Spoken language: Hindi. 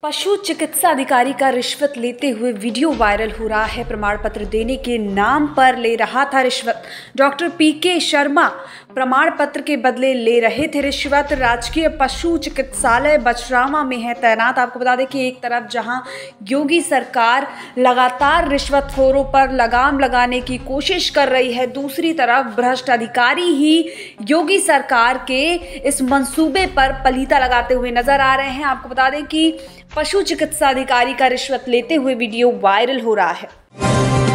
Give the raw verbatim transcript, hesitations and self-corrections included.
पशु चिकित्सा अधिकारी का रिश्वत लेते हुए वीडियो वायरल हो रहा है। प्रमाण पत्र देने के नाम पर ले रहा था रिश्वत। डॉक्टर पी के शर्मा प्रमाण पत्र के बदले ले रहे थे रिश्वत। राजकीय पशु चिकित्सालय बछरावा में है तैनात। आपको बता दें कि एक तरफ जहां योगी सरकार लगातार रिश्वतखोरों पर लगाम लगाने की कोशिश कर रही है, दूसरी तरफ भ्रष्ट अधिकारी ही योगी सरकार के इस मंसूबे पर पलीता लगाते हुए नजर आ रहे हैं। आपको बता दें कि पशु चिकित्सा अधिकारी का रिश्वत लेते हुए वीडियो वायरल हो रहा है।